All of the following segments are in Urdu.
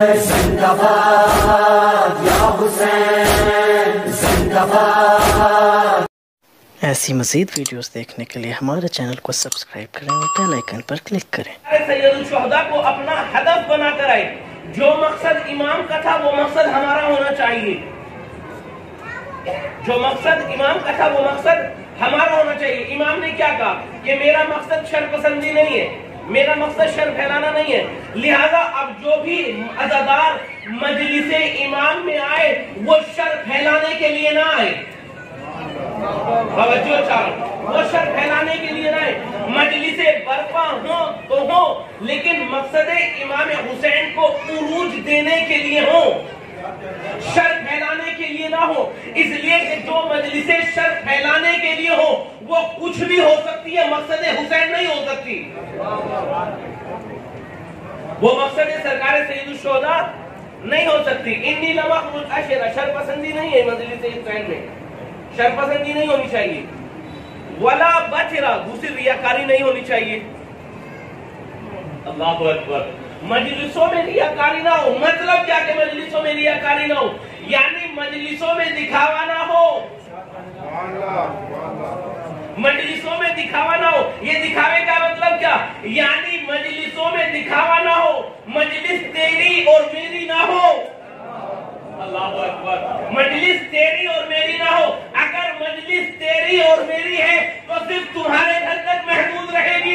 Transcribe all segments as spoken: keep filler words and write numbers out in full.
زندہ باد یا حسین، زندہ باد۔ ایسی مزید ویڈیوز دیکھنے کے لیے ہمارے چینل کو سبسکرائب کریں اور بیل آئیکن پر کلک کریں۔ سید الشہداء کو اپنا ہدف بنا کر آئے، جو مقصد امام کا تھا وہ مقصد ہمارا ہونا چاہیے، جو مقصد امام کا تھا وہ مقصد ہمارا ہونا چاہیے۔ امام نے کیا کہا کہ میرا مقصد شر پسندی نہیں ہے، میرا مقصد شر پھیلانا نہیں ہے، لہذا اب جو بھی عزادار مجلس امام میں آئے وہ شر پھیلانے کے لیے نہ آئے، توجہ چاہو، وہ شر پھیلانے کے لیے نہ آئے، مجلس برپا ہوں تو ہوں لیکن مقصد امام حسین کو عروج دینے کے لیے ہوں، شر پھیلانے کے لیے نہ ہو۔ اس لیے کہ جو مجلسیں شر پھیلانے کے لیے ہو وہ کچھ بھی ہو سکتی ہے، مقصد حسین نہیں ہو سکتی، وہ مقصد سرکار سید الشہداء نہیں ہو سکتی۔ انی لم اخرج اشرا، شر پسندی نہیں ہے مجلس حسین میں، شر پسندی نہیں ہونی چاہیے۔ ولا بطرا، دوسری ریاکاری نہیں ہونی چاہیے۔ اللہ اکبر، مجلسوں میں ریاکاری نہ ہو، مطلب کیا کہ مجلسوں میں ریاکاری نہ ہو، یعنی مجلسوں میں دکھاوا نہ ہو، مجلسوں میں دکھاوا نہ ہو۔ یہ دکھاوے کا مطلب کیا؟ یعنی مجلسوں میں دکھاوا نہ ہو، مجلس تیری اور میری نہ ہو، اللہ اکبر، مجلس تیری اور میری نہ ہو۔ اگر مجلس تیری اور میری ہے تو صرف تمہارے گھر تک محدود رہے گی،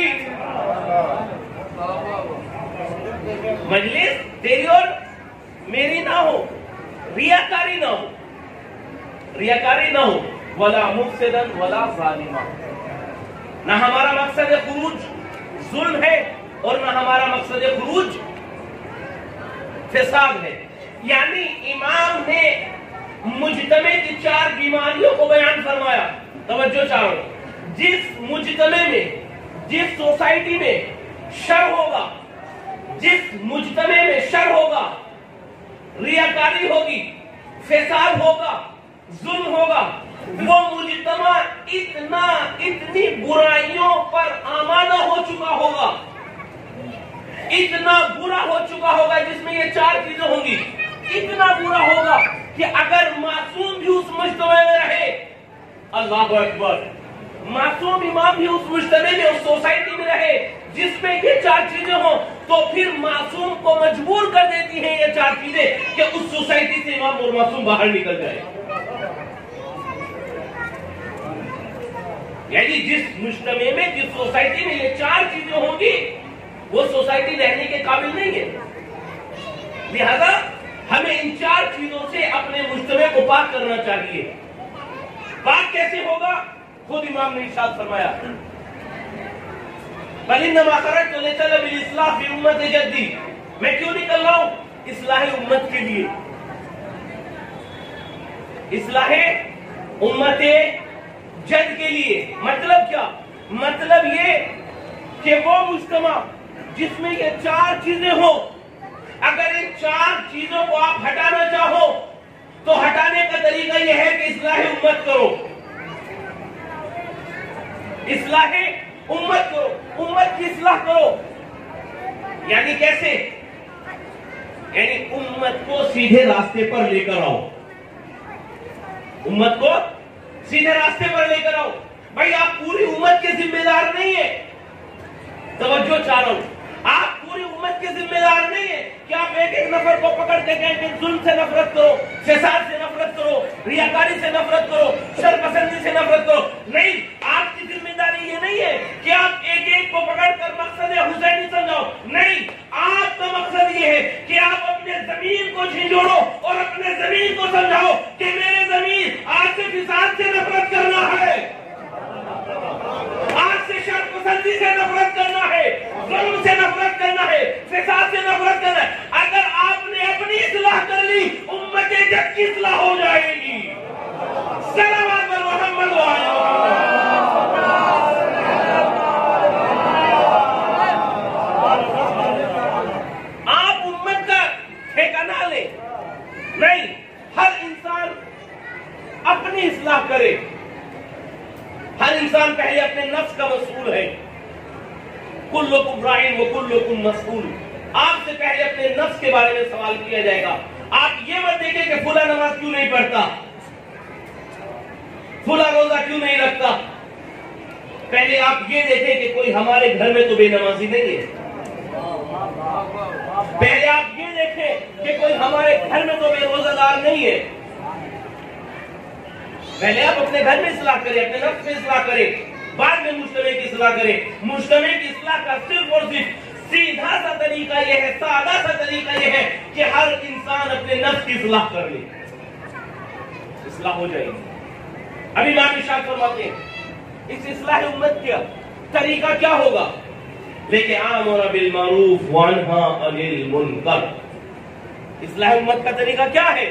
مجلس تیری اور میری نہ ہو، ریاکاری نہ ہو، ریاکاری نہ ہو۔ ولا مفسدا ولا ظالما، نہ ہمارا مقصد خروج ظلم ہے اور نہ ہمارا مقصد خروج فساد ہے۔ یعنی امام نے مجتمع کی چار بیماریوں کو بیان فرمایا، توجہ چاہو، جس مجتمع میں، جس سوسائٹی میں شر ہوگا، جس مجتمع میں شر ہوگا، ریاکاری ہوگی، فساد ہوگا، ظلم ہوگا، وہ مجتمع اتنا اتنی برائیوں پر آمادہ ہو چکا ہوگا، اتنا برا ہو چکا ہوگا، جس میں یہ چار چیزیں ہوں گی، اتنا برا ہوگا کہ اگر معصوم بھی اس مجتمع میں رہے، اللہ اکبر، معصوم امام بھی اس مجتمع میں، اس سوسائٹی میں رہے جس میں یہ چار چیزیں ہوں، تو پھر معصوم کو مجبور کر دیتی ہیں یہ چار چیزیں کہ اس سوسائٹی سے امام اور معصوم باہر نکل جائے۔ یعنی جس مجتمع میں، جس سوسائٹی میں یہ چار چیزیں ہوں گی وہ سوسائٹی رہنے کے قابل نہیں ہے، لہذا ہمیں ان چار چیزوں سے اپنے مجتمع کو پاک کرنا چاہیے۔ پاک کیسے ہوگا؟ خود امام نے ارشاد فرمایا، بل انما خرجت لطلب الاصلاح فی امت جدی، میں کیوں نکل رہا ہوں؟ اصلاح امت کے لیے، اصلاح امت جد کے لیے۔ مطلب کیا؟ مطلب یہ کہ وہ مجتمع جس میں یہ چار چیزیں ہوں، اگر ان چار چیزوں کو آپ ہٹانا چاہو تو ہٹانے کا طریقہ یہ ہے کہ اصلاح امت کرو، اصلاح امت کرو، امت کی اصلاح کرو۔ یعنی کیسے؟ یعنی امت کو سیدھے راستے پر لے کر آؤ، امت کو سیدھے راستے پر لے کر آؤ۔ بھائی آپ پوری امت کے ذمہ دار نہیں ہیں، توجہ چاہ رہا ہوں، آپ پوری امت کے ذمہ دار نہیں ہیں کہ آپ ایک ایک نفر کو پکڑ کے کہیں کہ ظلم سے نفرت کرو، فساد سے نفرت کرو، ریاکاری سے نفرت کرو، شر پسندی سے نفرت کرو۔ نہیں، آپ کی ذمہ داری یہ نہیں ہے کہ آپ ایک ایک کو پکڑ کر مقصد حسینی سمجھاؤ، نہیں، آپ کا مقصد یہ ہے کہ آپ اپنے زمین کو جھنجھوڑو اور اپنے زمین کو سمجھاؤ کہ میرے زمین آج سے فساد سے نفرت کرنا ہے، آج سے شر پسندی سے نفرت کرنا ہے، ظلم سے نفرت کرنا ہے، فساد سے نفرت کرنا ہے۔ اگر آپ نے اپنی اصلاح کر لی، امت جد کی اصلاح ہو جائے گی۔ صلوات بر محمد و آل محمد۔ آپ امت کا ٹھیکہ نہ لیں، نہیں، ہر انسان اپنی اصلاح کرے، ہر انسان پہلے اپنے نفس کا مسئول ہے۔ کلکم راعٍ وکلکم مسئول، آپ سے پہلے اپنے نفس کے بارے میں سوال کیا جائے گا. آپ یہ مت دیکھیں کہ فلاں نماز کیوں نہیں پڑھتا, فلاں روزہ کیوں نہیں رکھتا. پہلے آپ یہ دیکھیں کہ کوئی ہمارے گھر میں تو بے نمازی نہیں ہے. پہلے آپ یہ دیکھیں کہ کوئی ہمارے گھر میں تو بے روزہ دار نہیں ہے. پہلے آپ اپنے گھر میں اصلاح کریں, اپنے نفس میں اصلاح کریں, بعد میں مجتمع کی اصلاح کریں. مجتمع کی اصلاح کا صرف اور صرف سیدھا سا طریقہ یہ ہے, سادہ سا طریقہ یہ ہے کہ ہر انسان اپنے نفس کی اصلاح کر لے, اصلاح ہو جائے گی. ابھی امام ارشاد فرماتے ہیں اس اصلاح امت کا طریقہ کیا ہوگا؟ لیکن آمر بالمعروف وانہا عن المنکر. اصلاح امت کا طریقہ کیا ہے؟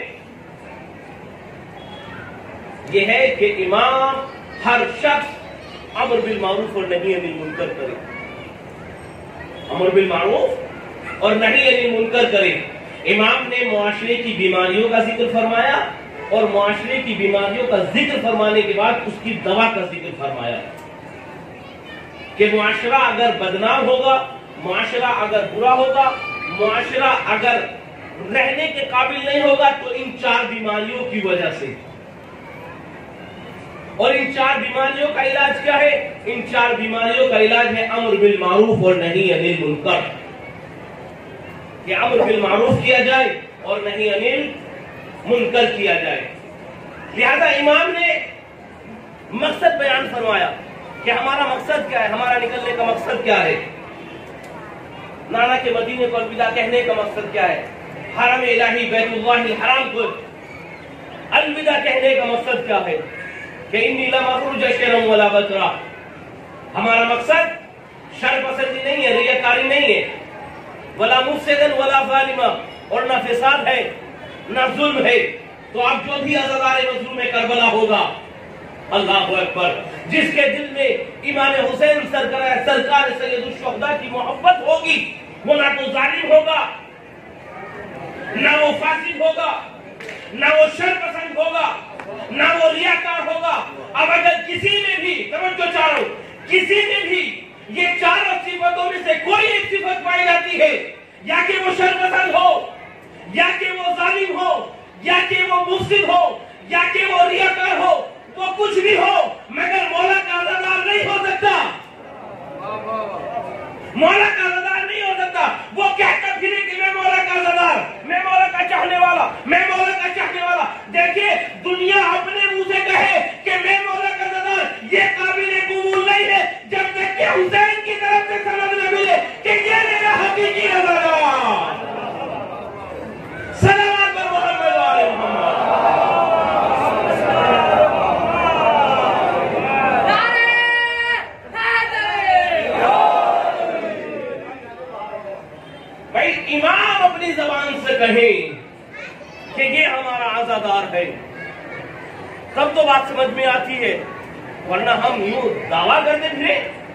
یہ ہے کہ امام ہر شخص امر بالمعروف اور نہی عن المنکر کرے, امر بالمعروف اور نہی عن المنکر کرے. امام نے معاشرے کی بیماریوں کا ذکر فرمایا اور معاشرے کی بیماریوں کا ذکر فرمانے کے بعد اس کی دوا کا ذکر فرمایا کہ معاشرہ اگر بدنام ہوگا, معاشرہ اگر برا ہوگا, معاشرہ اگر رہنے کے قابل نہیں ہوگا تو ان چار بیماریوں کی وجہ سے. اور ان چار بیماریوں کا علاج کیا ہے؟ ان چار بیماریوں کا علاج ہے امر بالمعروف اور نہی عن المنکر. کہ امر بالمعروف کیا جائے اور نہی عن المنکر کیا جائے. لہذا امام نے مقصد بیان فرمایا کہ ہمارا مقصد کیا ہے, ہمارا نکلنے کا مقصد کیا ہے, نانا کے مدینے کو الوداع کہنے کا مقصد کیا ہے, حرم الہی بیت اللہ الحرام کو الوداع کہنے کا مقصد کیا ہے کہ انی لم اخرج شرا ولا بطرا. ہمارا مقصد شر پسندی نہیں ہے, ریاکاری نہیں ہے, ولا مفسدا ولا ظالما, اور نہ فساد ہے نہ ظلم ہے. تو اب جو بھی عزادار مظلوم کربلا ہوگا, اللہ اکبر, جس کے دل میں امام حسین سرکار سرکار سید الشہداء کی محبت ہوگی, وہ نہ تو ظالم ہوگا, نہ وہ فاسد ہوگا, نہ وہ شر پسند ہوگا, نہ وہ ریاکار ہوگا. اب اگر کسی میں بھی, توجہ چاہو, کسی میں بھی یہ چار صفتوں میں سے کوئی ایک صفت پائی جاتی ہے, یا کہ وہ شر پسند ہو, یا کہ وہ ظالم ہو, یا کہ وہ مفسد ہو, یا کہ وہ ریاکار ہو, وہ کچھ بھی ہو مگر مولا کا عزادار نہیں ہو سکتا. مولا کا عزادار نہیں ہو سکتا. وہ کہتا پھرے کہ میں مولا کا عزادار, میں مولا کا چاہنے والا, میں مولا کا چاہنے والا. دیکھیں دنیا اپنے منہ سے کہے کہ میں مولا کا عزادار, یہ قابل قبول نہیں ہے جب تک کہ حسین کی طرف سے سند نہ ملے کہ یہ میرا حقیقی عزادار. صلوات پر محمد و آل محمد. امام اپنی زبان سے کہیں کہ یہ ہمارا عزادار ہے, تب تو بات سمجھ میں آتی ہے, ورنہ ہم یوں دعویٰ کرتے پھرے.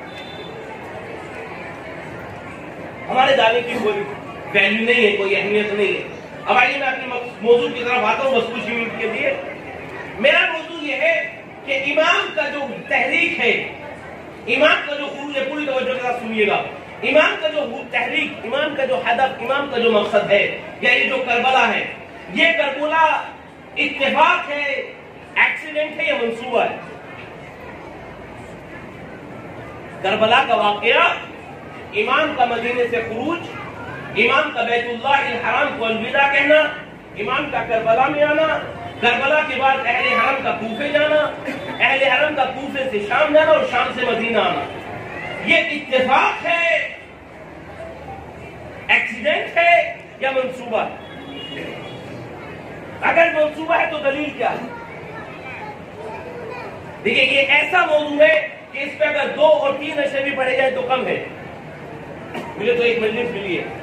ہمارے دعوے کی کوئی ویلیو نہیں ہے, کوئی اہمیت نہیں ہے. اب آئیے میں اپنی موضوع کی طرف آتا ہوں بس کچھ منٹ کے لیے. میرا موضوع یہ ہے کہ امام کا جو تحریک ہے, امام کا جو خروج ہے, پوری توجہ کے ساتھ سنیے گا, امام کا جو تحریک, امام کا جو ہدف, امام کا جو مقصد ہے, یا یہ جو کربلا ہے, یہ کربلا اتفاق ہے, ایکسیڈنٹ ہے یا منصوبہ ہے؟ کربلا کا واقعہ, امام کا مدینے سے خروج, امام کا بیت اللہ الحرام کو الوداع کہنا, امام کا کربلا میں آنا, کربلا کے بعد اہل حرم کا کوفے جانا, اہل حرم کا کوفے سے شام جانا اور شام سے مدینہ آنا, یہ اتفاق ہے, ایکسیڈنٹ ہے یا منصوبہ ہے؟ اگر منصوبہ ہے تو دلیل کیا ہے؟ دیکھیں یہ ایسا موضوع ہے کہ اس پہ اگر دو اور تین اشرے بھی پڑھے جائے تو کم ہے, مجھے تو ایک مجلس ملی ہے.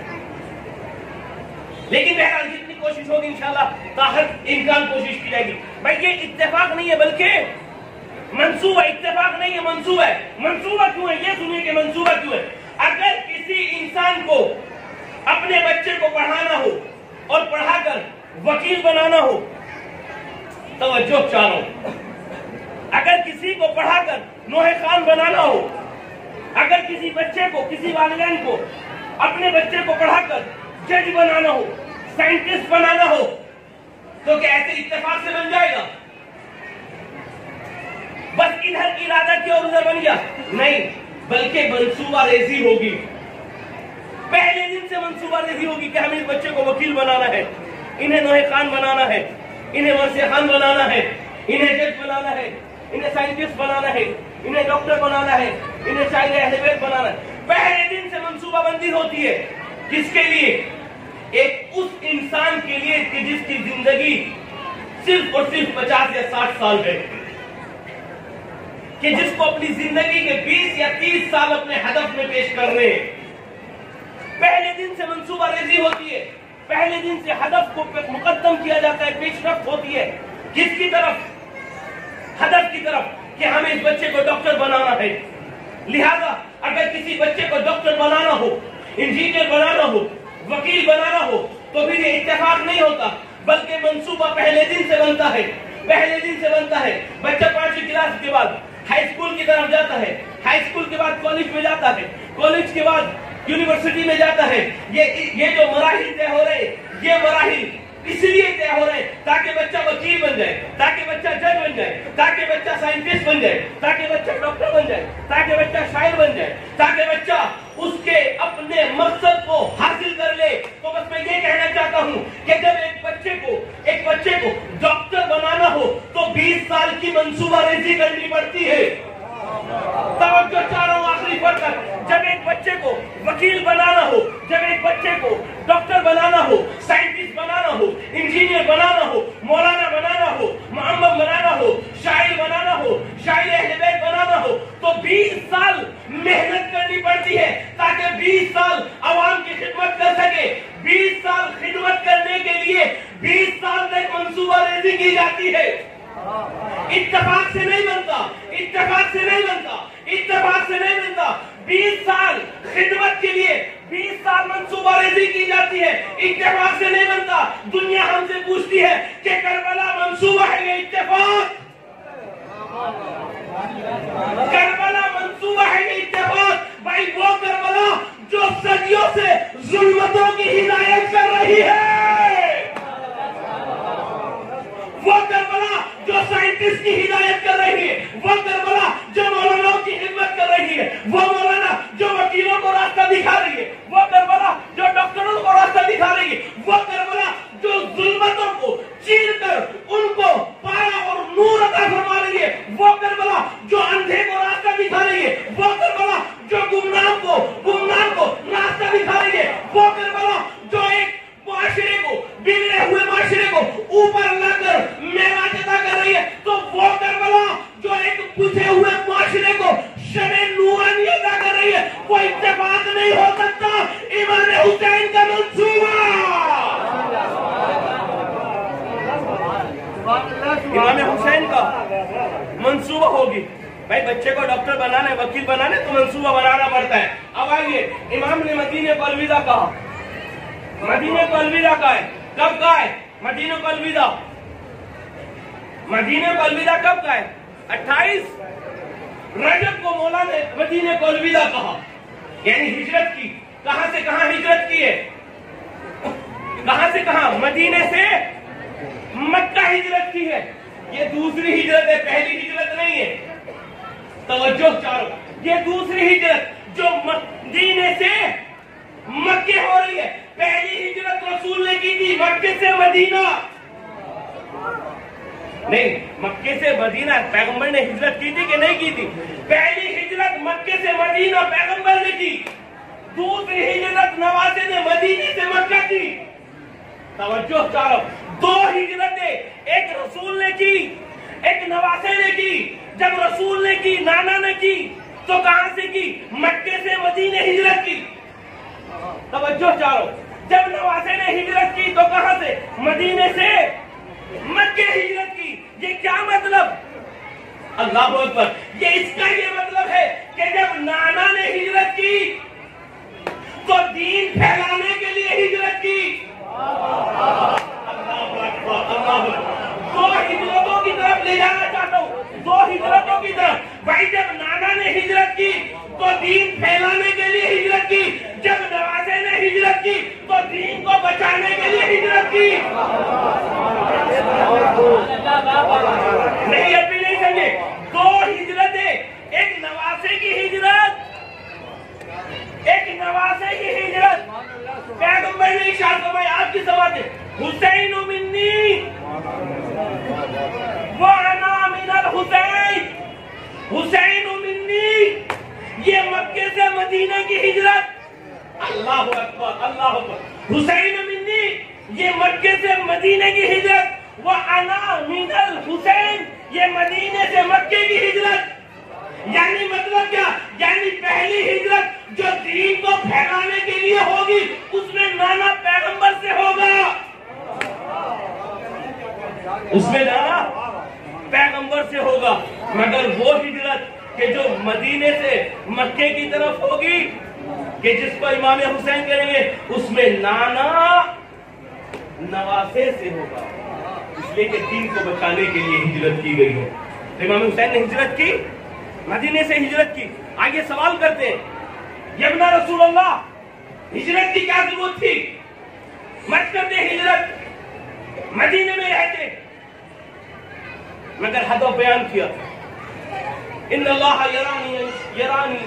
لیکن بہرحال جتنی کوشش ہوگی انشاءاللہ تاحد امکان کوشش کی جائے گی. بھائی یہ اتفاق نہیں ہے بلکہ منصوبہ, اتفاق نہیں ہے منصوبہ ہے. منصوبہ کیوں ہے یہ سنیے کہ منصوبہ کیوں ہے. اگر کسی انسان کو اپنے بچے کو پڑھانا ہو اور پڑھا کر وکیل بنانا ہو, توجہ چاہو, اگر کسی کو پڑھا کر نوحہ خان بنانا ہو, اگر کسی بچے کو, کسی والدین کو اپنے بچے کو پڑھا کر جج بنانا ہو، سائنٹسٹ بنانا ہو، تو کیا ایسے اتفاق سے بن جائے گا؟ بس ادھر کی ارادہ کی اور ادھر بن گیا؟ نہیں، بلکہ منصوبہ ریزی ہوگی. پہلے دن سے منصوبہ ریزی ہوگی کہ ہمیں اس بچے کو وکیل بنانا ہے، انہیں نوح خان بنانا ہے، انہیں مرثیہ خان بنانا ہے، انہیں جج بنانا ہے، انہیں سائنٹسٹ بنانا ہے، انہیں ڈاکٹر بنانا ہے، انہیں شاعر اہل بیت بنانا ہے. پہلے دن سے منصوبہ بندی ہوتی ہے. کس کے لیے؟ ایک اس انسان کے لیے کہ جس کی زندگی صرف اور صرف پچاس یا ساٹھ سال ہے، کہ جس کو اپنی زندگی کے بیس یا تیس سال اپنے ہدف میں پیش کرنے ہیں. پہلے دن سے منصوبہ ریزی ہوتی ہے، پہلے دن سے ہدف کو مقدم کیا جاتا ہے، پیش رفت ہوتی ہے. کس کی طرف؟ ہدف کی طرف، کہ ہمیں اس بچے کو ڈاکٹر بنانا ہے. لہذا اگر کسی بچے کو ڈاکٹر بنانا ہو، انجینئر بنانا ہو، وکیل بنانا ہو، تو پھر یہ اتفاق نہیں ہوتا، بلکہ منصوبہ پہلے دن سے بنتا ہے. پہلے دن سے بنتا ہے. بچہ پانچویں کلاس کے بعد ہائی اسکول کی طرف جاتا ہے، ہائی اسکول کے بعد کالج میں جاتا ہے، کالج کے بعد یونیورسٹی میں جاتا ہے. یہ یہ جو مراحل طے ہو رہے، یہ مراحل اس لیے طے ہو رہے تاکہ بچہ وکیل بن جائے، تاکہ بچہ جج بن جائے، تاکہ بچہ سائنٹسٹ بن جائے، تاکہ بچہ ڈاکٹر بن جائے، تاکہ بچہ شاعر بن جائے، تاکہ بچہ اس کے اپنے مقصد کو حاصل کر لے. تو بس میں یہ کہنا چاہتا ہوں کہ جب ایک بچے کو ایک بچے کو ڈاکٹر بنانا ہو تو بیس سال کی منصوبہ ریزی کرنی پڑتی ہے. توجہ چاہ رہا ہوں آخری پر تک. جب ایک بچے کو وکیل بنانا ہو، جب ایک بچے کو ڈاکٹر بنانا ہو، سائنٹسٹ بنانا ہو، انجینئر بنانا ہو، مولانا بنانا ہو، معمم بنانا ہو، شاعر بنانا ہو، شاعر اہل بیت بنانا ہو، تو بیس سال محنت کرنی پڑتی ہے تاکہ بیس سال عوام کی خدمت کر سکے. بیس سال خدمت کرنے کے لیے بیس سال تک منصوبہ ریزی کی جاتی ہے. اتفاق سے نہیں بنتا، اتفاق سے نہیں بنتا، اتفاق سے نہیں بنتا. بیس سال خدمت کے لیے بیس سال منصوبہ ریزی کی جاتی ہے، اتفاق سے نہیں بنتا. دنیا ہم سے پوچھتی ہے کہ کربلا منصوبہ ہے یہ اتفاق؟ کربلا منصوبہ ہے یہ اتفاق؟ بھائی وہ کربلا جو صدیوں سے ظلمتوں کی ہدایت کر رہی ہے، وہ کربلا جو سائنٹسٹ کی ہدایت کر رہی ہے، وہ کربلا جو مولانا کی خدمت کر رہی ہے، وہ مولانا جو وکیلوں کو راستہ دکھا رہی ہے، وہ کربلا جو ڈاکٹروں کو راستہ دکھا رہی ہے، وہ کربلا جو ظلمتوں کو چیر کر ان کو پایا اور نور عطا فرما رہی ہے، وہ کربلا جو اندھے کو راستہ دکھا رہی ہے، وہ کربلا جو گمنام کو گمنام کو راستہ دکھا رہی ہے، وہ کربلا جو ایک معاشرے کو بگڑے ہوئے معاشرے کو اوپر لا کر معراج عطا کر رہی ہے، تو وہ کربلا جو ایک بجھے ہوئے معاشرے کو شمع نورانی عطا کر رہی ہے، وہ اتفاق نہیں ہو سکتا. امام حسین کا منصوبہ، امام حسین کا منصوبہ ہوگی. بھائی بچے کو ڈاکٹر بنانا ہے، وکیل بنانا ہے، تو منصوبہ بنانا پڑتا ہے. اب آئیے، امام نے مدینے کو الوداع کہا. مدینے کو الوداع کہا ہے. کب کہا ہے مدینے کو الوداع؟ مدینے کو الوداع کب کہا ہے؟ اٹھائیس رجب کو مولا نے مدینے کو الوداع کہا، یعنی ہجرت کی. کہاں سے کہاں ہجرت کی ہے؟ کہاں سے کہاں؟ مدینے سے مکہ ہجرت کی ہے. یہ دوسری ہجرت ہے، پہلی ہجرت نہیں ہے. توجہ چارو، یہ دوسری ہجرت جو مدینے سے مکے ہو رہی ہے. پہلی ہجرت رسول نے کی تھی مکے سے مدینہ، نہیں مکے سے مدینہ پیغمبر نے ہجرت کی تھی کہ نہیں کی تھی؟ پہلی ہجرت مکے سے مدینہ پیغمبر نے کی، دوسری ہجرت نواسے نے مدینے سے مکہ کی. توجہ چارو، دو ہجرتیں، ایک رسول نے کی ایک نواسے نے کی. جب رسول نے کی، نانا نے کی، تو کہاں سے کی؟ مکے سے مدینے ہجرت کی. توجہ چارو، جب نواسے نے ہجرت کی تو کہاں سے؟ مدینے سے مکے ہجرت کی. یہ کیا مطلب؟ اللہ اکبر. یہ اس کا یہ مطلب ہے کہ جب نانا نے ہجرت کی تو دین پھیلانے کے لیے ہجرت کی. دو ہجرتوں کی طرف لے جانا چاہتا ہوں، دو ہجرتوں کی طرف. بھائی جب نانا نے ہجرت کی تو دین پھیلانے کے لیے ہجرت کی. جب نواسے حسین منی وانا من الحسین، حسین منی، یہ مکے سے مدینہ کی ہجرت، اللہ اکبر اللہ اکبر، حسین منی یہ مکے سے مدینہ کی ہجرت، وانا من الحسین یہ مدینے سے مکے کی ہجرت۔ یعنی مطلب کیا؟ یعنی پہلی ہجرت جو دین کو پھیلانے کے لیے ہوگی اس میں نانا پیغمبر سے ہوگا، اس میں نانا پیغمبر سے ہوگا، مگر وہ ہجرت کہ جو مدینے سے مکے کی طرف ہوگی کہ جس کو امام حسین کریں گے اس میں نانا نواسے سے ہوگا، اس لیے کہ دین کو بچانے کے لیے ہجرت کی گئی ہے۔ تو امام حسین نے ہجرت کی، مدینے سے ہجرت کی۔ آگے سوال کرتے ہیں، یبنا رسول اللہ ہجرت کی کیا ضرورت تھی؟ مت کرتے ہجرت، مدینے میں رہتے، مگر ہدف بیان کیا، ان اللہ یرانی یرانی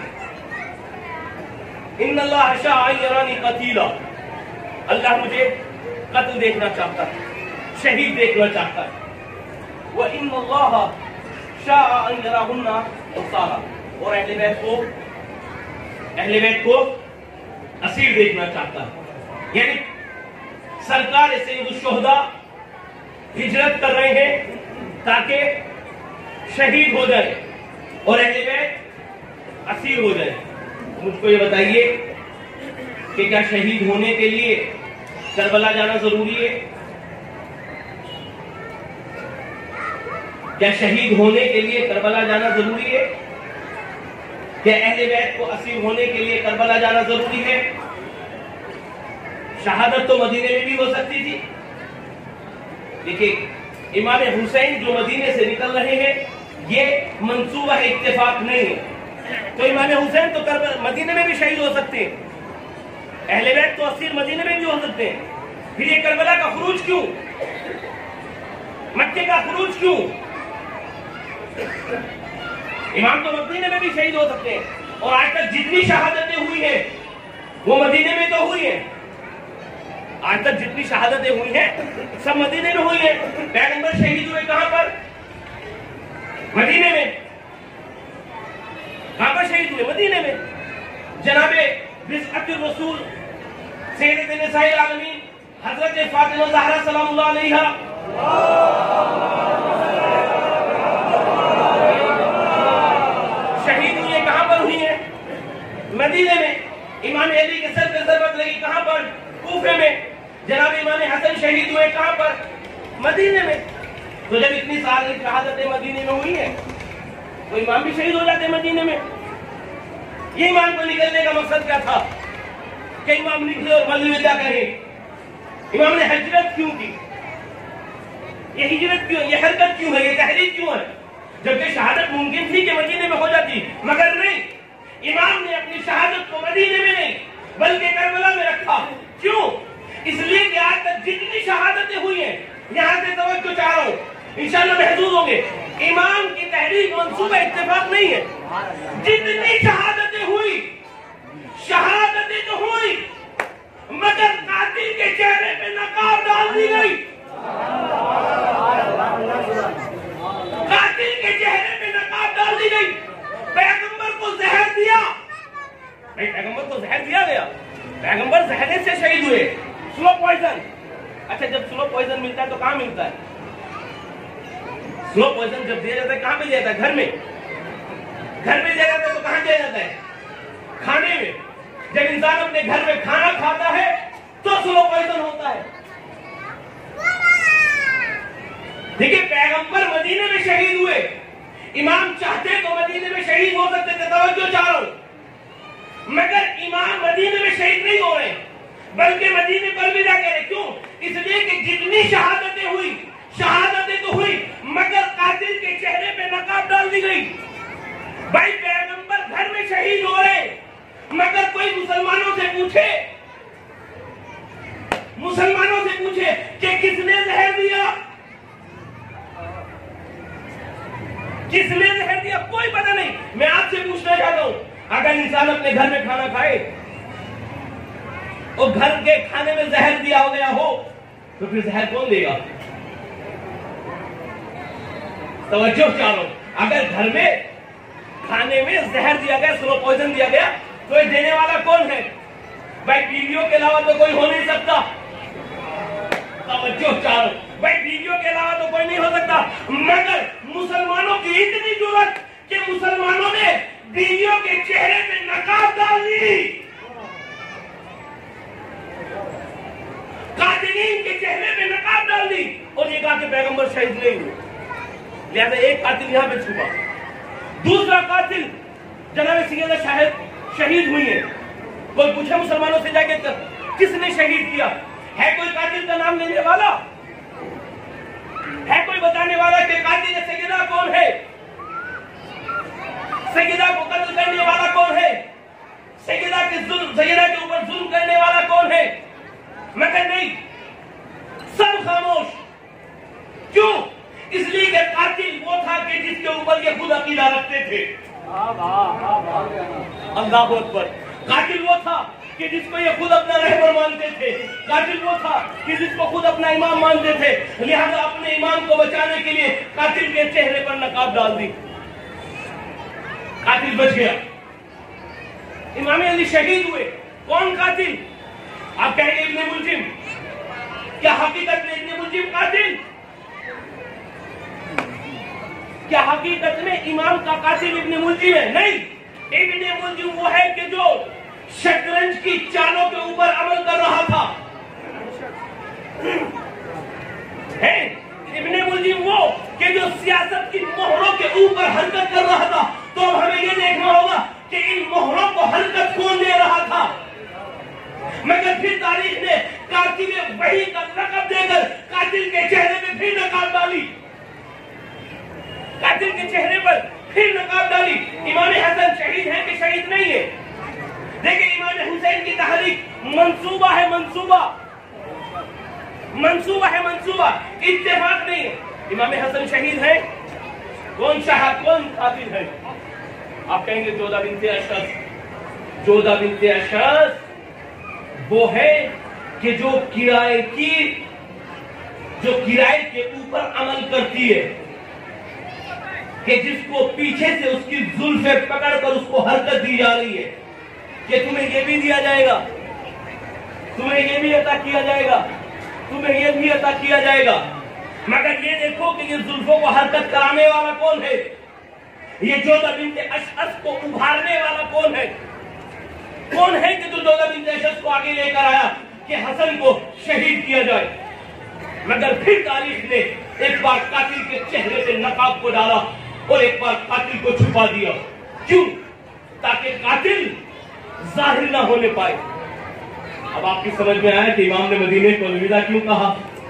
ان اللہ شاء یرانی قتیلا، اللہ مجھے قتل دیکھنا چاہتا ہے، شہید دیکھنا چاہتا ہے، وَإِنَّ اللَّهَ شَاءَ أَن يَرَاهُنَّ أُسَارًا، اور اہل بیت کو اہل بیت کو اسیر دیکھنا چاہتا ہے۔ یعنی سرکار سید الشہداء ہجرت کر رہے ہیں تاکہ شہید ہو جائے اور اہل بیت اسیر ہو جائے۔ مجھ کو یہ بتائیے کہ کیا شہید ہونے کے لیے کربلا جانا ضروری ہے؟ کیا شہید ہونے کے لیے کربلا جانا ضروری ہے؟ کیا اہل بیت کو اسیر ہونے کے لیے کربلا جانا ضروری ہے؟ شہادت تو مدینے میں بھی ہو سکتی تھی۔ دیکھیے امام حسین جو مدینے سے نکل رہے ہیں یہ منصوبہ اتفاق نہیں ہے، تو امام حسین تو مدینے میں بھی شہید ہو سکتے ہیں، اہل بیت تو اسیر مدینے میں بھی ہو سکتے ہیں، پھر یہ کربلا کا خروج کیوں؟ مکے کا خروج کیوں؟ امام تو مدینے میں بھی شہید ہو سکتے ہیں، اور آج تک جتنی شہادتیں ہوئی ہیں وہ مدینے میں تو ہوئی ہیں، آج تک جتنی شہادتیں ہوئی ہیں سب مدینے میں ہوئی ہیں۔ پیغمبر شہید ہوئے کہاں پر؟ مدینے میں۔ کہاں پر شہید ہوئے؟ مدینے میں۔ جناب بضعت الرسول سیدۃ نساء العالمین حضرت فاطمہ زہرا سلام اللہ علیہا شہید ہوئے کہاں پر ہوئی ہیں؟ مدینے میں۔ امام علی کے سر پہ ضربت لگی کہاں پر؟ کوفے میں۔ جناب امام حسن شہید ہوئے کہاں پر؟ مدینے میں۔ تو جب اتنی ساری شہادتیں مدینے میں ہوئی ہیں تو امام بھی شہید ہو جاتے ہیں مدینے میں۔ یہ امام کو نکلنے کا مقصد کیا تھا کہ امام نکلے اور مدینے میں کیا کہیں؟ امام نے ہجرت کیوں کی؟ یہ ہجرت کیوں؟ یہ حرکت کیوں ہے؟ یہ تحریک کیوں ہے؟ جبکہ شہادت ممکن تھی کہ مدینے میں ہو جاتی، مگر نہیں، امام نے اپنی شہادت کو مدینے میں نہیں بلکہ کربلا میں رکھا۔ کیوں؟ اس لیے کہ آج تک جتنی شہادتیں ہوئی ہیں، یہاں سے توجہ چاہ رہا ہوں، انشاءاللہ محظوظ ہوں گے، امام کی تحریک منصوبہ اتفاق نہیں ہے۔ جتنی شہادتیں ہوئی، شہادتیں تو ہوئی مگر قاتل کے چہرے پہ نقاب ڈال دی گئی، قاتل کے چہرے پہ نقاب ڈال دی گئی۔ پیغمبر کو زہر دیا، پیغمبر کو زہر دیا گیا، پیغمبر زہرے سے شہید ہوئے، سلو پوائزن۔ اچھا جب سلو پوائزن ملتا ہے تو کہاں ملتا ہے؟ سلو پوائزن جب دیا جاتا ہے کہاں پہ دیا جاتا ہے؟ گھر میں۔ گھر میں دیا جاتا ہے تو کہاں دیا جاتا ہے؟ کھانے میں۔ جب انسان اپنے گھر میں کھانا کھاتا ہے تو سلو پوائزن ہوتا ہے۔ دیکھیں پیغمبر مدینے میں شہید ہوئے، امام چاہتے تو مدینے میں شہید ہو سکتے تھے، توجہ چاہ رہا ہوں، مگر امام مدینے میں شہید نہیں ہو رہے بلکہ مدینے پر بھی جا کے رہے۔ کیوں؟ اس لیے کہ جتنی شہادتیں ہوئی، شہادتیں تو ہوئی مگر قاتل کے چہرے پہ نقاب ڈال دی گئی۔ بھائی پیغمبر گھر میں شہید ہو رہے مگر کوئی مسلمانوں سے پوچھے مسلمانوں سے پوچھے کہ کس نے زہر دیا، کس نے زہر دیا، کوئی پتہ نہیں۔ میں آپ سے پوچھنا چاہتا ہوں، اگر انسان اپنے گھر میں کھانا کھائے اور گھر کے کھانے میں زہر دیا ہو گیا ہو तो फिर जहर कौन देगा? तवज्जो चारों, अगर घर में खाने में जहर दिया गया, स्लो पॉइजन दिया गया, तो ये देने वाला कौन है? भाई बीवियों के अलावा तो कोई हो नहीं सकता। तवज्जो चारों, भाई बीवियों के अलावा तो कोई नहीं हो सकता। मगर मुसलमानों की इतनी जरूरत कि मुसलमानों ने बीवियों के चेहरे पे नकाब डाल दी, कातिलीन के चेहरे पे नकाब डाल दी, और ये कहा कि पैगंबर शहीद नहीं हुए। लिहाजा एक कातिल यहां पे छुपा, दूसरा कातिल जनाब सैयदा शाहिद शहीद हुई है। कोई पूछे मुसलमानों से जाके किसने शहीद किया? है कोई कातिल का नाम लेने वाला? है कोई बताने वाला कि कातिल सैयदा कौन है? सैयदा को कत्ल करने वाला कौन है? सैयदा के जुल्म, सैयदा के ऊपर जुल्म करने वाला कौन है? मगर नहीं, सब खामोश। क्यों? इसलिए कि कातिल वो था कि जिसके ऊपर ये खुद अकीदा रखते थे। अल्लाह अकबर। कातिल वो था कि जिसको ये खुद अपना रहबर मानते थे। कातिल वो था कि जिसको खुद अपना इमाम मानते थे। लिहाजा अपने इमाम को बचाने के लिए कातिल के चेहरे पर नकाब डाल दी, कातिल बच गया। इमाम अली शहीद हुए। कौन कातिल? आप कहेंगे इब्ने मुलजिम। क्या हकीकत में इब्ने मुलजिम कातिल? क्या हकीकत में इमाम का कातिल इब्ने मुलजिम है? नहीं, इब्ने मुलजिम वो है कि जो शतरंज की चालों के ऊपर अमल कर रहा था। है इब्ने मुलजिम वो कि जो सियासत की मोहरों के ऊपर हरकत कर रहा था। तो अब हमें ये देखना होगा कि इन मोहरों को हरकत कौन दे रहा था। मगर फिर तारीख ने कातिल वही का लक़ब देकर कातिल के चेहरे पे फिर नकाब डाली, कातिल के चेहरे पर फिर नकाब डाली। इमाम हसन शहीद है कि शहीद नहीं है? देखिए, इमाम हुसैन की तहरीक मंसूबा है, मंसूबा मंसूबा है, मंसूबा इत्तेफाक नहीं है। इमाम हसन शहीद है। कौन शाह, कौन कातिल है? आप कहेंगे जोधा बिनते अशस। जोधा बिनते अशस वो है कि जो किराए की जो किराए के ऊपर अमल करती है, कि जिसको पीछे से उसकी जुल्फे पकड़कर उसको हरकत दी जा रही है कि तुम्हें ये भी दिया जाएगा, तुम्हें ये भी अता किया जाएगा, तुम्हें ये भी अता किया जाएगा। मगर ये देखो कि ये जुल्फों को हरकत कराने वाला कौन है? ये जोधा बिनते अशअस को उभारने वाला कौन है? कौन है कि जो जोधा बिनते अशअस को आगे लेकर आया कि हसन को शहीद किया जाए? मगर फिर तारीख ने एक बार कातिल के चेहरे पे नकाब को डाला और एक बार कातिल को छुपा दिया। क्यों? ताकि कातिल जाहिर ना होने पाए। अब आपकी समझ में आया कि इमाम ने मदीने को अलविदा क्यों कहा?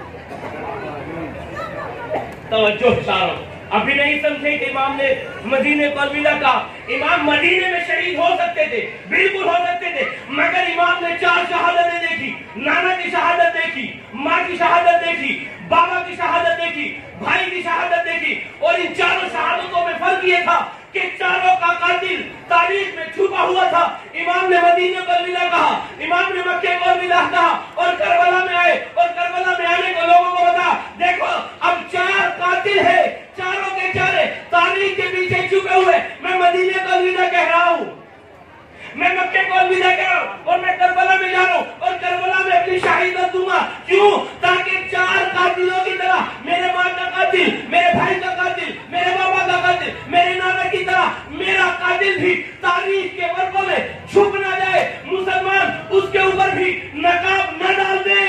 तवज्जो चारों, अभी नहीं समझे कि इमाम ने मदीने को अलविदा कहा। इमाम मदीने में शहीद हो सकते थे, बिल्कुल हो सकते थे, मगर इमाम ने चार शहादतें देखी। नाना की शहादत देखी, माँ की शहादत देखी, बाबा की शहादत देखी, भाई की शहादत देखी। और इन चारों शहादतों में फर्क ये था कि चारों का कातिल तारीख में छुपा हुआ था। इमाम ने मदीने को अलविदा कहा, इमाम ने मक्के को अलविदा कहा और करबला में आए। और करबला में आने को लोगों को बता, देखो अब चार कातिल है, चारों के चारे तारीख के पीछे छुपे हुए। मैं मदीने को अलविदा कह रहा हूँ, मैं मक्के को अलविदा कह रहा हूँ और मैं करबला में जा रहा हूँ और करबला में अपनी शहादत दूंगा। क्यों? ताकि चार कातिलों की तरह, मेरे माँ का कातिल, मेरे भाई का कातिल, मेरे बाबा का कातिल, मेरे नाना की तरह मेरा कातिल भी तारीख के वर्गों में छुप ना जाए। मुसलमान उसके ऊपर भी नकाब न डाल दे,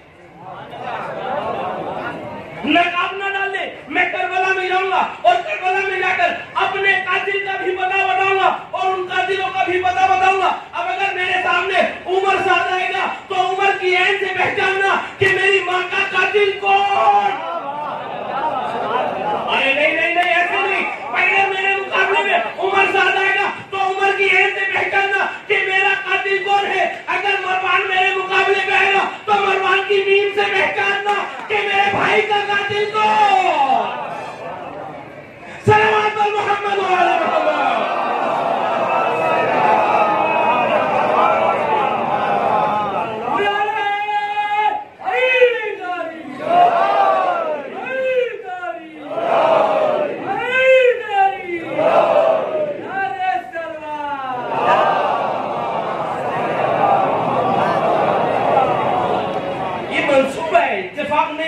नकाब न डाल दे। मैं करबला में जाऊंगा और करबला में जाकर अपने कातिल का भी पता बताऊंगा और उन कातिलों का भी पता बताऊंगा। अब अगर मेरे सामने उमर साहब आएगा तो उमर की ऐन से पहचानना कि मेरी माँ का कातिल कौन। अरे नहीं नहीं नहीं, ऐसे नहीं। अगर मेरे मुकाबले में उमर साहब आएगा तो उमर की ऐन से पहचानना कि मेरा कातिल कौन है। अगर मरवान मेरे मुकाबले में आएगा तो मरवान की मीम से पहचानना कि मेरे भाई का कातिल कौन। सलावत अल मोहम्मद व अला मोहम्मद।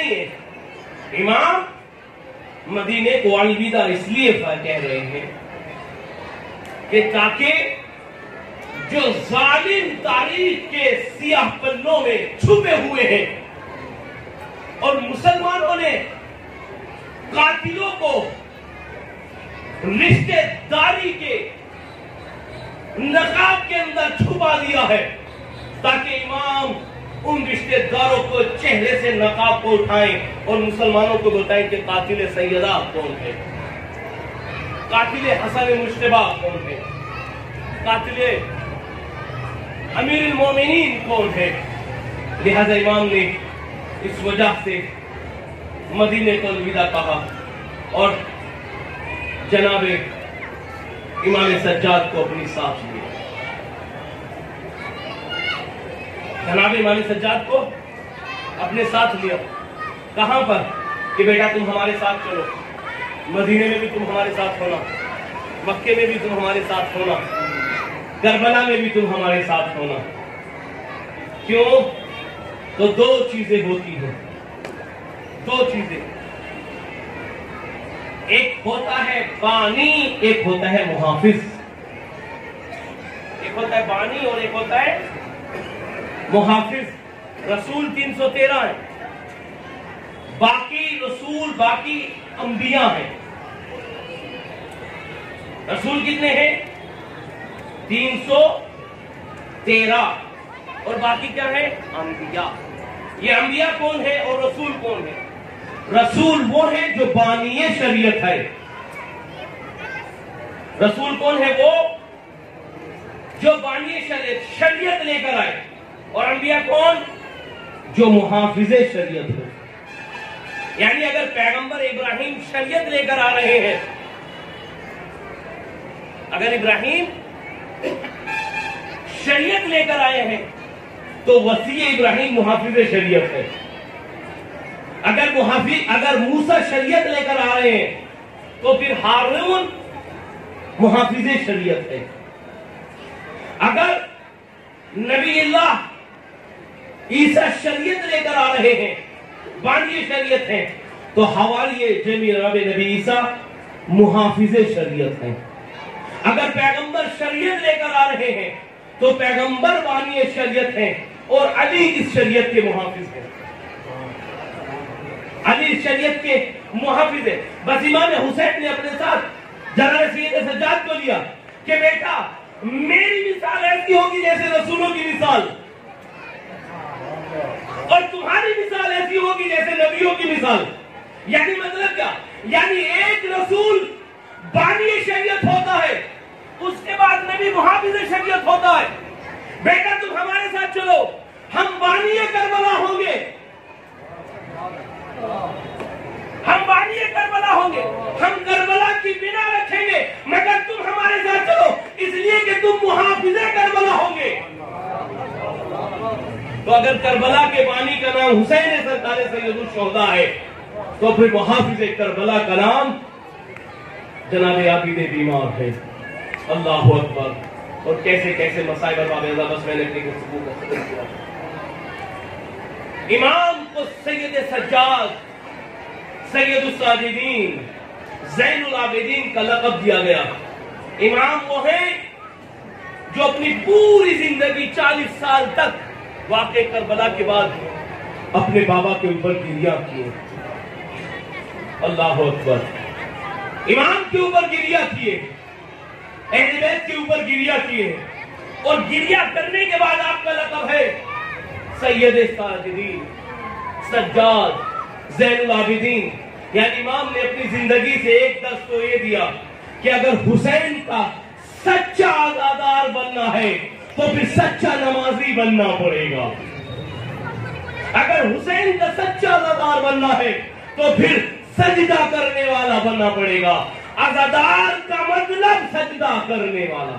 نہیں ہے. امام مدینے کو الوداع اس لیے کہہ رہے ہیں کہ تاکہ جو ظالم تاریخ کے سیاہ پنوں میں چھپے ہوئے ہیں اور مسلمانوں نے قاتلوں کو رشتے داری کے نقاب کے اندر چھپا دیا ہے، تاکہ امام ان رشتے داروں کو چہرے سے نقاب کو اٹھائیں اور مسلمانوں کو بتائیں کہ قاتل سیدہ کون ہے، قاتل حسن مجتبی کون ہے، قاتل امیر المومنین کون ہے. لہذا امام نے اس وجہ سے مدینے کو الوداع کہا اور جناب امام سجاد کو اپنی ساتھ لیا. جناب امام سجاد کو اپنے ساتھ لیا. کہاں پر؟ کہ بیٹا تم ہمارے ساتھ چلو، مدینے میں بھی تم ہمارے ساتھ ہونا، مکے میں بھی تم ہمارے ساتھ ہونا، کربلا میں بھی تم ہمارے ساتھ ہونا. کیوں؟ تو دو چیزیں ہوتی ہیں، دو چیزیں، ایک ہوتا ہے بانی، ایک ہوتا ہے محافظ. ایک ہوتا ہے بانی اور ایک ہوتا ہے محافظ. رسول تین سو تیرہ ہے، باقی رسول باقی انبیاء ہیں. رسول کتنے ہیں؟ تین سو تیرہ. اور باقی کیا ہے؟ انبیاء. یہ انبیاء کون ہے اور رسول کون ہے؟ رسول وہ ہے جو بانی شریعت ہے. رسول کون ہے؟ وہ جو بانی شریعت شریعت لے کر آئے. اور انبیاء کون؟ جو محافظ شریعت ہے. یعنی اگر پیغمبر ابراہیم شریعت لے کر آ رہے ہیں، اگر ابراہیم شریعت لے کر آئے ہیں تو وسیع ابراہیم محافظ شریعت ہے. اگر محافظ اگر موسیٰ شریعت لے کر آ رہے ہیں تو پھر ہارون محافظ شریعت ہے. اگر نبی اللہ عیسیٰ شریعت لے کر آ رہے ہیں، بانی شریعت ہیں، تو حوالی جناب نبی عیسیٰ محافظ شریعت ہیں. اگر پیغمبر شریعت لے کر آ رہے ہیں تو پیغمبر بانی شریعت ہیں اور علی اس شریعت کے محافظ ہیں. علی اس شریعت کے محافظ ہیں. بس امام حسین نے اپنے ساتھ جناب سید سجاد کو لیا کہ بیٹا میری مثال ایسی ہوگی جیسے رسولوں کی مثال، اور تمہاری مثال ایسی ہوگی جیسے نبیوں کی مثال. یعنی مطلب کیا؟ یعنی ایک رسول بانی شریعت ہوتا ہے، اس کے بعد نبی محافظ شریعت ہوتا ہے. بیٹا تم ہمارے ساتھ چلو، ہم بانی کربلا ہوں گے، ہم بانی کربلا ہوں گے، ہم کربلا کی بنا رکھیں گے، مگر تم ہمارے ساتھ چلو اس لیے کہ تم محافظ کربلا ہوں گے. تو اگر کربلا کے بانی کا نام حسین سرکار سید الشہداء ہے تو پھر محافظ کربلا کا نام جناب عابد بیمار ہے. اللہ اکبر. اور کیسے کیسے مسائل اور بابا بس میں نے اپنی گفتگو کو ختم کیا. امام کو سید سجاد، سید الساجدین، زین العابدین کا لقب دیا گیا. امام وہ ہیں جو اپنی پوری زندگی چالیس سال تک واقع کربلا کے بعد اپنے بابا کے اوپر گریہ کیے. اللہ اکبر. امام کے اوپر گریہ کیے، اہل بیت کے اوپر گریہ کیے، اور گریہ کرنے کے بعد آپ کا لقب ہے سید ساجدین، سجاد، زین العابدین. یعنی امام نے اپنی زندگی سے ایک درس تو یہ دیا کہ اگر حسین کا سچا عزادار بننا ہے تو پھر سچا نمازی بننا پڑے گا. اگر حسین کا سچا عزادار بننا ہے تو پھر سجدہ کرنے والا بننا پڑے گا. عزادار کا مطلب سجدہ کرنے والا.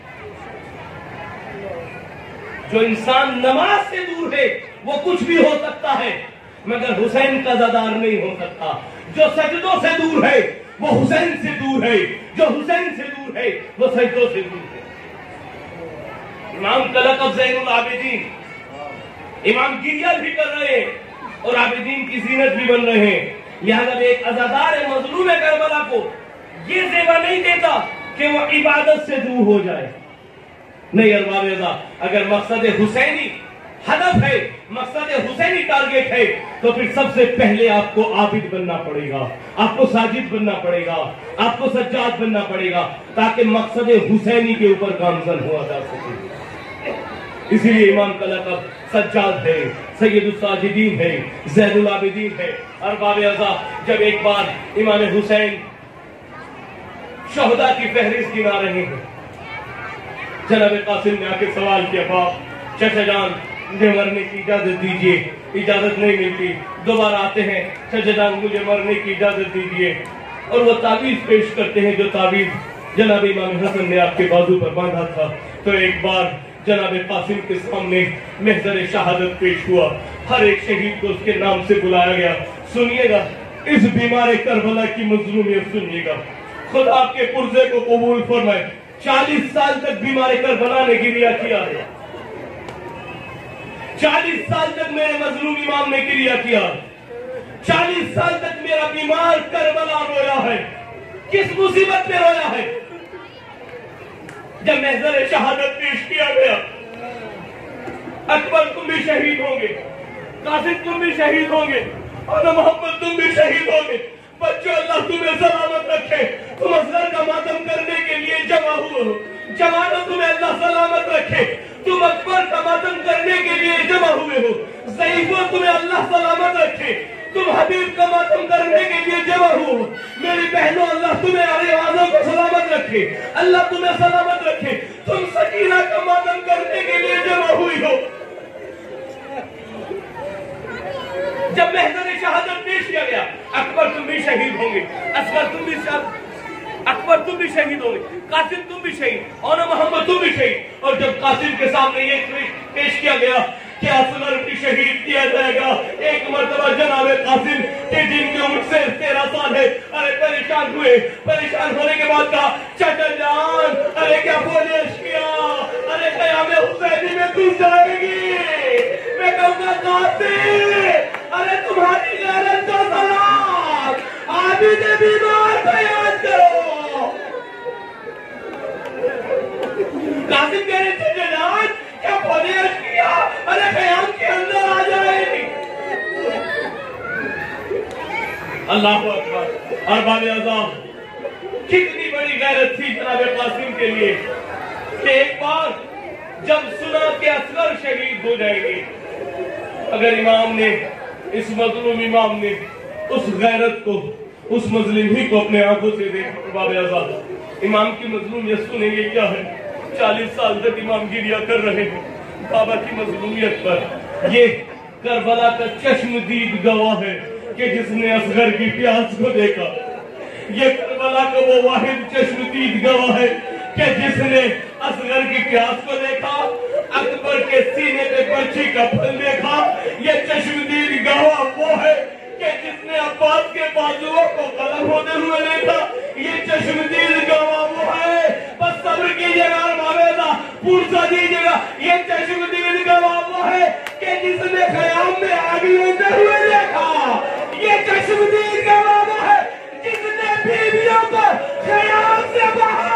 جو انسان نماز سے دور ہے وہ کچھ بھی ہو سکتا ہے مگر حسین کا عزادار نہیں ہو سکتا. جو سجدوں سے دور ہے وہ حسین سے دور ہے، جو حسین سے دور ہے وہ سجدوں سے دور ہے. امام کا لقب زین العابدین. امام گریہ بھی کر رہے ہیں اور عابدین کی की जीनत भी बन रहे हैं। लिहाजा एक अज़ादार मजलूम करबला को ये ज़ेबा नहीं देता कि वो इबादत से दूर हो जाए। नहीं अरबाब रज़ा, अगर मकसद हुसैनी हदफ है, मकसद हुसैनी टारगेट है, तो फिर सबसे पहले आपको आबिद बनना पड़ेगा, आपको साजिद बनना पड़ेगा, आपको सज्जाद बनना पड़ेगा, ताकि मकसद हुसैनी के ऊपर गामजन हुआ जा सके। इसीलिए इमाम का लक़ब सज्जाद है, सैयदुल साजिदीन है, ज़ैनुल आबिदीन है। अरबाब रज़ा, जब एक बार इमाम हुसैन शहदा की फहरिस्त गिना रहे हैं, जनाब कासिम ने आके सवाल किया, बाप चचा जान मुझे मरने की इजाजत दीजिए। इजाजत नहीं मिलती, दोबारा आते हैं, चचा जान मुझे मरने की इजाजत दीजिए। और वो तावीज़ पेश करते हैं जो तावीज़ जनाब इमाम हसन ने आपके बाजू पर बांधा था। तो एक बार जनाब कासिम के सामने महज़र शहादत पेश हुआ, हर एक शहीद को उसके नाम से बुलाया गया। सुनिएगा इस बीमार करबला की मजलूमियत, सुनिएगा, खुद आपके पुर्जे को कबूल फरमाए। चालीस साल तक बीमार करबला ने गिरिया किया है, चालीस साल तक मेरे मजलूम इमाम ने गिरिया किया, चालीस साल तक मेरा बीमार करबला रोया है। किस मुसीबत में रोया है? जब महज़र शहादत पेश किया गया, अकबर तुम भी शहीद होंगे, कासिम तुम भी शहीद होंगे, और मोहम्मद तुम भी शहीद होंगे। बच्चों, अल्लाह तुम्हें सलामत रखे। तुम असगर का मातम करने के लिए जमा हुए हो, जवानों तुम्हें अल्लाह सलामत रखे। तुम अकबर का मातम करने के लिए जमा हुए हो, ज़ईफ़ों तुम्हें अल्लाह सलामत रखे। तुम हबीब का मातम करने के लिए जमा हुए हो, मेरी बहनों अल्लाह तुम्हें आवाज़ों को सलामत रखे, अल्लाह तुम्हें सलामत रखे। तुम सकीना का मातम करने के लिए जमा हुई हो। जब महज़र शहादत पेश किया गया, अकबर तुम भी शहीद होंगे, असगर तुम भी अकबर तुम भी शहीद होंगे, कासिम तुम भी शहीद, और मोहम्मद तुम भी शहीद। और जब कासिम के सामने ये पेश किया गया कि असगर भी शहीद किया जाएगा, एक मर्तबा जनाब कासिम के जिनकी उम्र से तेरह साल है, अरे परेशान हुए। परेशान होने के बाद कहा, चाचा जान अरे क्या बोलिश किया, अरे क़याम हुसैनी में तू जाएगी। मैं कहूँगा कासिम, अरे तुम्हारी गैरत का सलाम, आबिद बीमार को याद करो। कासिम कह रहे थे, जनाब क्या बोलिश किया, अरे क़याम के अंदर आ जाएगी। अल्लाह अकबर। अरबाब रज़ा, कितनी बड़ी गैरत थी जनाब कासिम के लिए कि एक बार जब सुना कि असगर शहीद हो जाएंगे, अगर इमाम ने, इस मजलूम इमाम ने उस गैरत को, उस मजलूमी को अपने आंखों से देखा, अरबाब रज़ा, इमाम की मजलूमियत सुनेंगे क्या है। चालीस साल तक इमाम गिरिया कर रहे हैं बाबा की मजलूमियत पर। ये करबला का चश्मदीद गवाह है कि जिसने असगर की प्यास को देखा। ये करबला का वो वाहिद चश्मदीद गवाह है कि जिसने असगर की प्यास को देखा, अकबर के सीने पे पर्ची का फल देखा। ये चश्मदीद गवाह वो है कि जिसने अब्बास के बाजुओं को कलम होते हुए देखा। ये चश्मदीद गवाह वो है, बस सब्र कीजिएगा, पूर्सा दीजिएगा। ये चश्मदीद गवाह वो है कि जिसने ख़याम में आग लेते हुए देखा। ये चश्मदीद गवाह वो है जिसने बीवियों को ख़याम से बाहर,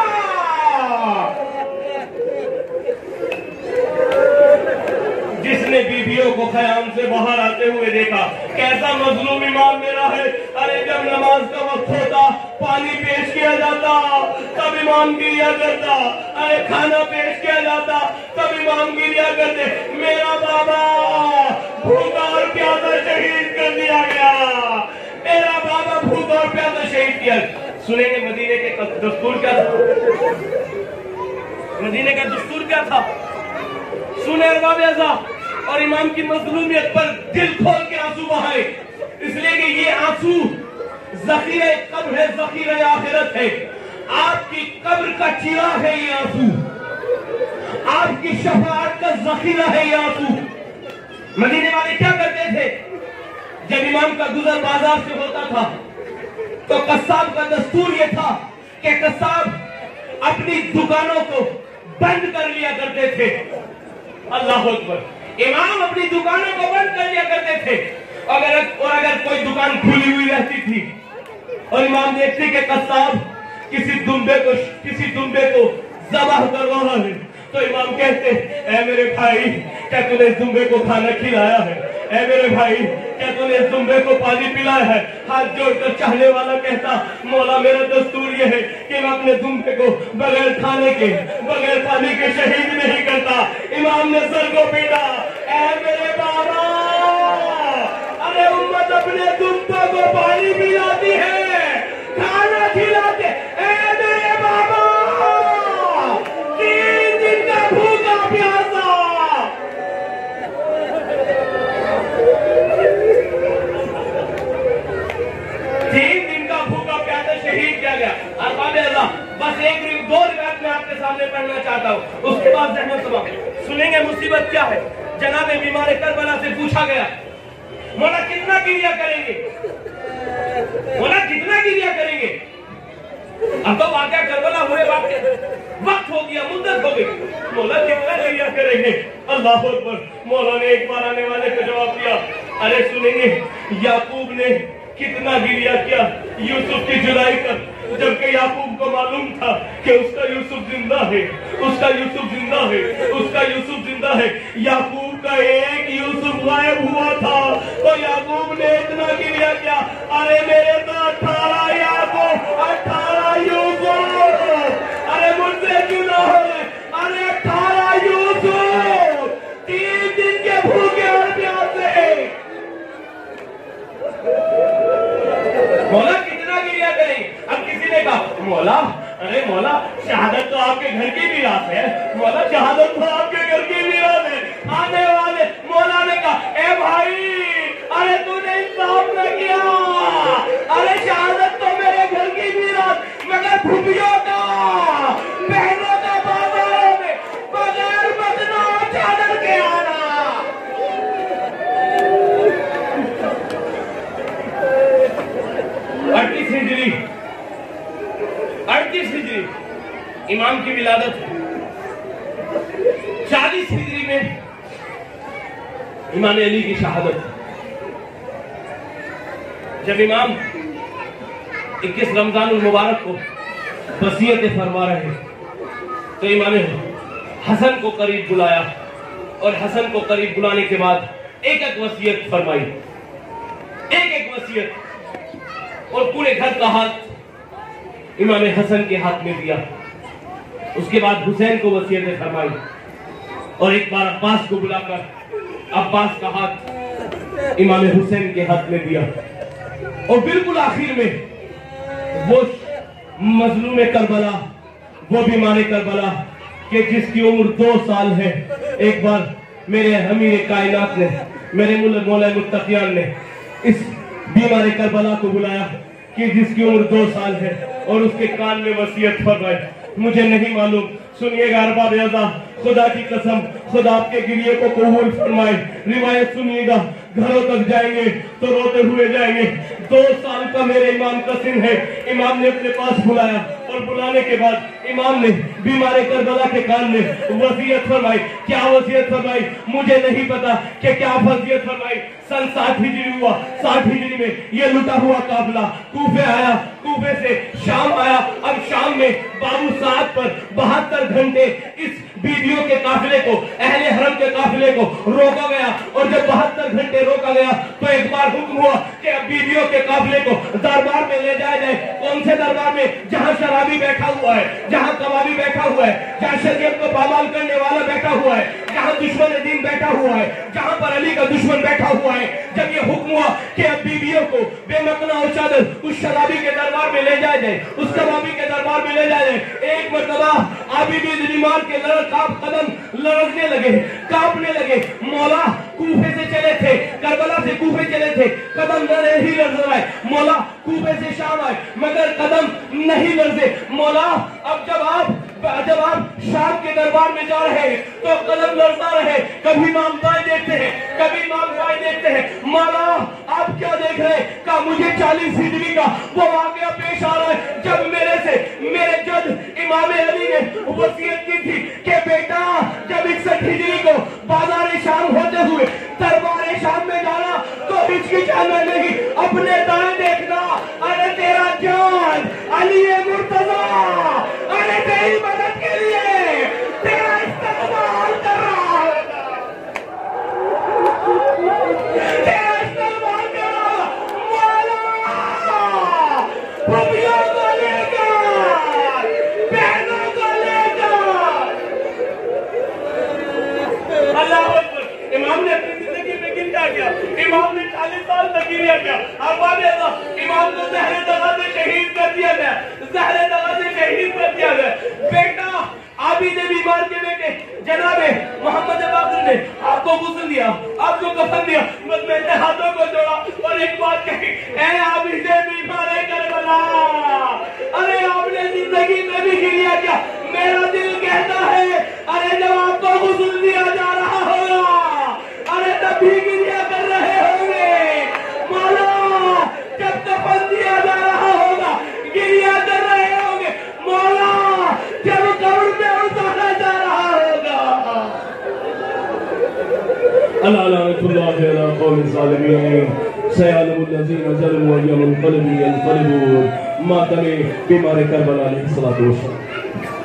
जिसने बीवियों को ख़याम से बाहर आते हुए देखा। कैसा मजलूम इमाम मेरा है। अरे जब नमाज का वक्त होता, पानी पेश किया जाता, तब इमाम गिरिया करता। अरे खाना पेश किया जाता, तब इमाम गिरिया करते। मेरा बाबा भूखा और प्यासा शहीद कर दिया गया, मेरा बाबा भूखा और प्यासा शहीद किया। सुनेंगे मदीने के दस्तूर क्या था, मदीने का दस्तूर क्या था, सुने अरबाब रज़ा। और इमाम की मजलूमियत पर दिल खोल के आंसू बहाए, इसलिए कि ये आंसू ज़ख़ीरे कब्र है, ज़ख़ीरे आखिरत है। आपकी कब्र का चिराग है ये आंसू, आपकी शफाअत का ज़ख़ीरा है ये आंसू। मदीने वाले क्या करते थे, जब इमाम का गुजर बाजार से होता था तो कस्साब का दस्तूर ये था कि कस्साब अपनी दुकानों को बंद कर लिया करते थे। अल्लाह अकबर। इमाम अपनी दुकानों को बंद कर लिया करते थे। अगर और अगर कोई दुकान खुली हुई रहती थी और इमाम देखते कि कस्साब किसी दुम्बे को किसी दुम्बे को ज़बाह कर रहा है, तो इमाम कहते, ऐ मेरे भाई, क्या तूने इस दुम्बे को खाना खिलाया है? ऐ मेरे भाई, क्या तूने इस दुम्बे को पानी पिलाया है? हाथ जोड़कर चाहने वाला कहता, मौला मेरा दस्तूर ये है कि मैं अपने दुम्बे को बगैर खाने के, बगैर पानी के शहीद नहीं करता। इमाम ने सर को पीटा, ऐ मेरे बाबा, अरे उम्मत अपने दुम्बे को पानी पिलाती है, खाना खिलाते, ऐ मेरे बाबा, तीन दिन का भूखा प्यासा, तीन दिन का भूखा प्यासा शहीद किया गया। अरबाब अल्लाह, बस एक दो रिवायत में आपके सामने पढ़ना चाहता हूँ, उसके बाद जहमत तमाम सुनेंगे मुसीबत क्या है। जनाबे बीमार करबला से पूछा गया, मौला कितना गिरिया करेंगे, मौला कितना गिरिया करेंगे? अब तो वाक़या करबला हुए वाक़या वक्त हो गया, मुद्दत हो गई, मौला कितना गिरिया करेंगे? अल्लाह अकबर। मौला ने एक बार आने वाले को जवाब दिया, अरे सुनेंगे याकूब ने कितना गिरिया किया यूसुफ की जुदाई कर, जबकि याकूब को मालूम था कि उसका यूसुफ जिंदा है, उसका यूसुफ जिंदा है, उसका यूसुफ जिंदा है। याकूब का एक यूसुफ गायब हुआ था, तो याकूब ने इतना गिरिया किया, अरे मेरे तो अठारह याकूब, अठारह यूसुफ, अरे मुझसे क्यों ना हो, अरे अठारह यूसुफ, तीन दिन के भूखे और प्यासे। मौला कितना गिरिया करेंगे? अब किसी ने कहा, मौला, अरे मौला शहादत तो आपके घर की मीरास है, मौला शहादत तो आपके घर की मीरास है। आने वाले मौला ने कहा, ए भाई, अरे तूने इंसाफ न किया, अरे शहादत तो मेरे घर की मीरास, मगर फुफियों का, बहनों का बाजारों में बगैर बदना चादर के आना। अड़तीस हिजरी, अड़तीस हिजरी इमाम की विलादत। चालीस हिजरी में इमाम अली की शहादत। जब इमाम इक्कीस रमजान मुबारक को वसीयत फरमा रहे तो इमाम हसन को करीब बुलाया और हसन को करीब बुलाने के बाद एक एक वसीयत फरमाई, एक एक वसीयत, और पूरे घर का हाथ इमाम हसन के हाथ में दिया। उसके बाद हुसैन को वसीयत फरमाई और एक बार अब्बास को बुलाकर अब्बास का हाथ इमाम हुसैन के हाथ में दिया। और बिल्कुल आखिर में वो मजलूम करबला, वो बीमार करबला कि जिसकी उम्र दो साल है, एक बार मेरे अमीर कायनात ने, मेरे मौला मुत्तकियान ने इस बीमार करबला को बुलाया कि जिसकी उम्र दो साल है और उसके कान में वसीयत फरमाई। मुझे नहीं मालूम, सुनिएगा अरबाब अज़ा, खुदा की कसम, खुदा आपके गिरिए को कबूल फरमाए। रिवायत सुनिएगा, घरों तक जाएंगे तो रोते हुए जाएंगे। दो साल का मेरे इमाम का सिन है। इमाम ने अपने पास बुलाया और बुलाने के बाद इमाम ने बीमार करबला के कान में वसीयत फरमाई। क्या वसीयत फरमाई मुझे नहीं पता कि क्या वसीयत फरमाई। सन साठ हिजरी हुआ, साठ हिजरी में ये लुटा हुआ काफिला कूफे आया, कूफे से शाम आया। अब शाम में बाबू साहब पर बहत्तर घंटे इस बीवियों के काफिले को, अहले हरम के काफिले को रोका गया। और जब बहत्तर घंटे रोका गया तो एक बार हुक्म हुआ कि अब बीवियों के काफिले को दरबार में ले जाया जाए। कौन से दरबार में? जहां शराबी बैठा हुआ है, जहां कबाबी बैठा हुआ है, जहां शरीयत को पामाल करने वाला बैठा हुआ है, जहां दुश्मन दीन बैठा हुआ है, जहां पर अली का दुश्मन बैठा हुआ है। जब ये हुक्म हुआ कि अब बीवियों को बेमकना और चादर उस शराबी के दरबार में ले जाया जाए, उस कबाबी के दरबार में ले जाया जाए। एक मरतबा आबिदी बीमार के लड़ काप कदम लड़ने लगे, कांपने लगे। मौला कूफे से चले थे, करबला से कूफे चले थे, कदम लड़े ही लड़ रहे। मौला कूफे से शाम आए मगर कदम नहीं लड़ते। मौला अब जब आप जब आप शाम के दरबार में जा रहे हैं तो कदम लड़ता रहे। कभी इमाम दाएं देखते हैं, कभी इमाम बाएं देखते हैं। मौला आप क्या देख रहे हैं? का मुझे चालीस हिजरी का वो वाकया पेश आ रहा है जब मेरे से मेरे जद इमाम अली ने वसीयत की थी कि बेटा जब इकसठ हिजरी को बाजार शाम होते हुए दरबार शाम में जाना तो ہچکچانا نہیں، اپنے دائیں دیکھنا، ارے تیرا جان علی مرتضیٰ ارے تیری مدد کے لیے تیرا استقبال کر رہا ہوگا، تیرا استقبال کر رہا مولا، پھوپھیوں کو لے کر، بہنوں کو لے کر۔ اللہ اکبر۔ امام نے اپنی زندگی میں کن کیا کیا؟ امام نے چالیس سال تک کیا کیا؟ ابا نے امام کو زہر دغا سے شہید کر دیا گیا، زہر دغا سے شہید کر دیا گیا۔ بیٹا عابد بیمار کے بیٹے جناب محمد باقر نے آپ کو غسل دیا، آپ کو کفن دیا، بس میں نے ہاتھوں کو جوڑا اور ایک بات کہی، اے عابد بیمار کربلا، ارے آپ نے زندگی میں بھی کیا کیا؟ میرا دل کہتا ہے ارے جب آپ کو غسل دیا جا رہا ہوگا، ارے تب بھی گریا کر رہے ہوں گے، مولا جب کفن دیا جا رہا ہوگا گریا کر رہے ہوں گے، مولا جب قبر میں اتارا جا رہا ہوگا۔ اللہ لعنت اللہ علی قوم الظالمین، سیعلم الذین ظلموا ایم القلب ینقلبون، ماتم بیمار کربلا علیہ الصلوۃ والسلام۔